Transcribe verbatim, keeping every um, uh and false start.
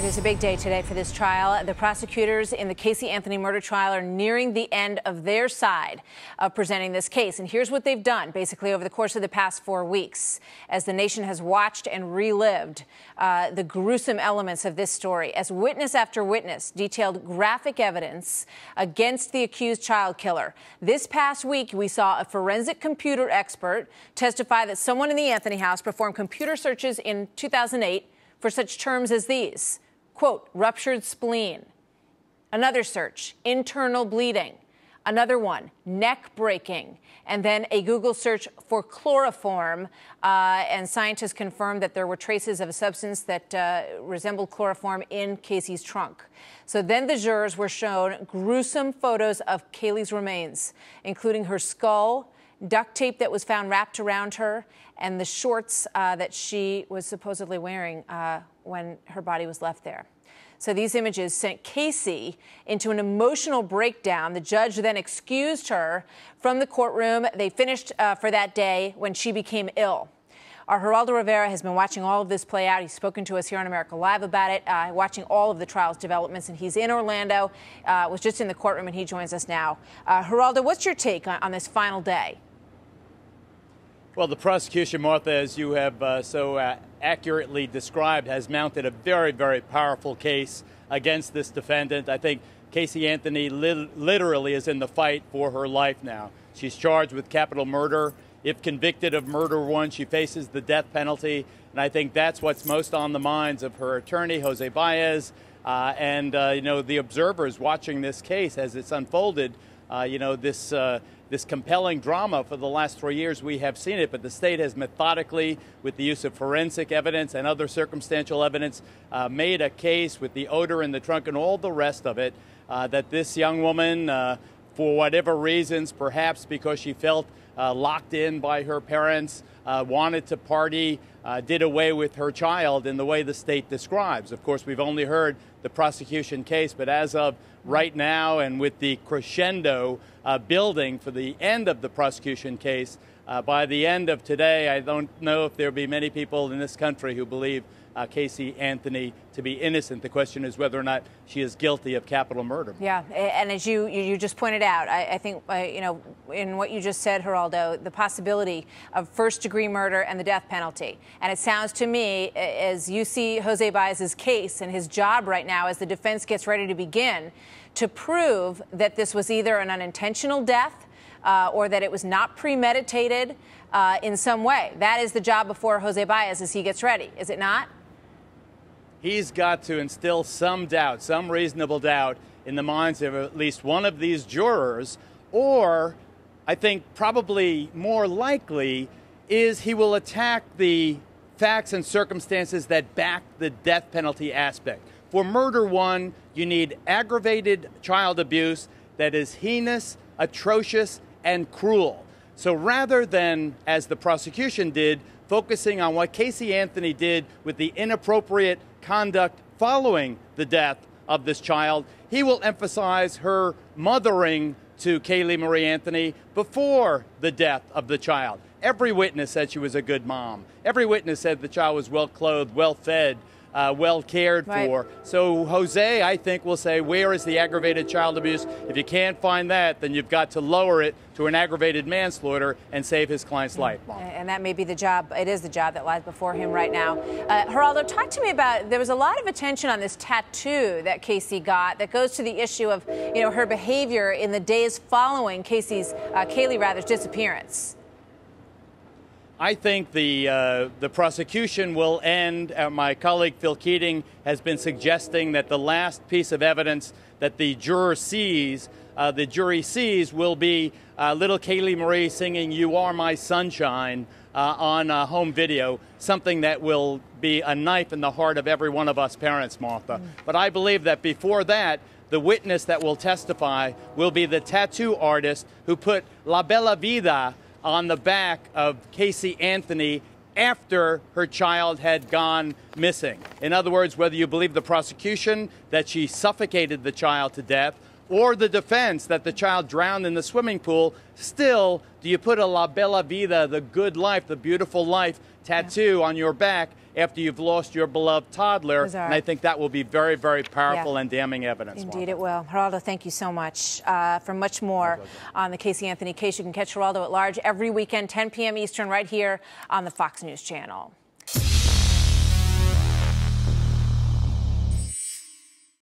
it's a big day today for this trial. The prosecutors in the Casey Anthony murder trial are nearing the end of their side of presenting this case. And here's what they've done, basically, over the course of the past four weeks, as the nation has watched and relived uh, the gruesome elements of this story, as witness after witness detailed graphic evidence against the accused child killer. This past week, we saw a forensic computer expert testify that someone in the Anthony house performed computer searches in two thousand eight for such terms as these, quote, ruptured spleen. Another search, internal bleeding. Another one, neck breaking. And then a Google search for chloroform. Uh, and scientists confirmed that there were traces of a substance that uh, resembled chloroform in Casey's trunk. So then the jurors were shown gruesome photos of Kaylee's remains, including her skull, duct tape that was found wrapped around her, and the shorts uh, that she was supposedly wearing uh, when her body was left there. So these images sent Casey into an emotional breakdown. The judge then excused her from the courtroom. They finished uh, for that day when she became ill. Our Geraldo Rivera has been watching all of this play out. He's spoken to us here on America Live about it, uh, watching all of the trial's developments, and he's in Orlando, uh, was just in the courtroom, and he joins us now. Uh, Geraldo, what's your take on, on this final day? Well, the prosecution, Martha, as you have uh, so uh, accurately described, has mounted a very, very powerful case against this defendant. I think Casey Anthony li literally is in the fight for her life now. She's charged with capital murder. If convicted of murder one, she faces the death penalty. And I think that's what's most on the minds of her attorney, Jose Baez, uh, and, uh, you know, the observers watching this case as it's unfolded. Uh, you know, this uh, this compelling drama for the last three years, we have seen it, but the state has methodically, with the use of forensic evidence and other circumstantial evidence, uh, made a case with the odor in the trunk and all the rest of it, uh, that this young woman, uh, for whatever reasons, perhaps because she felt uh, locked in by her parents, uh, wanted to party, uh, did away with her child in the way the state describes. Of course, we've only heard the prosecution case, but as of right now, and with the crescendo uh, building for the end of the prosecution case, uh, by the end of today, I don't know if there'll be many people in this country who believe uh, Casey Anthony to be innocent. The question is whether or not she is guilty of capital murder. Yeah, and as you you just pointed out, I, I think, uh, you know, in what you just said, Geraldo, the possibility of first-degree murder and the death penalty. And it sounds to me, as you see Jose Baez's case and his job right now as the defense gets ready to begin, to prove that this was either an unintentional death uh, or that it was not premeditated uh, in some way. That is the job before Jose Baez as he gets ready, is it not? He's got to instill some doubt, some reasonable doubt in the minds of at least one of these jurors, or I think probably more likely is he will attack the facts and circumstances that back the death penalty aspect. For murder one, you need aggravated child abuse that is heinous, atrocious, and cruel. So rather than, as the prosecution did, focusing on what Casey Anthony did with the inappropriate conduct following the death of this child, he will emphasize her mothering to Kaylee Marie Anthony before the death of the child. Every witness said she was a good mom. Every witness said the child was well clothed, well fed, Uh, well cared for. Right. So Jose, I think, will say, where is the aggravated child abuse? If you can't find that, then you've got to lower it to an aggravated manslaughter and save his client's mm. life. Mom. And that may be the job, it is the job that lies before him right now. Uh, Geraldo, talk to me about, there was a lot of attention on this tattoo that Casey got that goes to the issue of, you know, her behavior in the days following Casey's, uh, Kaylee rather's disappearance. I think the uh, the prosecution will end. Uh, my colleague Phil Keating has been suggesting that the last piece of evidence that the juror sees, uh, the jury sees, will be uh, little Kaylee Marie singing "You Are My Sunshine" uh, on uh, home video, something that will be a knife in the heart of every one of us parents, Martha. Mm. But I believe that before that, the witness that will testify will be the tattoo artist who put La Bella Vida on the back of Casey Anthony after her child had gone missing. In other words, whether you believe the prosecution that she suffocated the child to death, or the defense that the child drowned in the swimming pool, still, do you put a La Bella Vida, the good life, the beautiful life tattoo yeah. on your back after you've lost your beloved toddler? Bizarre. And I think that will be very, very powerful yeah. and damning evidence. Indeed Martha. It will. Geraldo, thank you so much. Uh, for much more on the Casey Anthony case, you can catch Geraldo at Large every weekend, ten p m Eastern, right here on the Fox News Channel.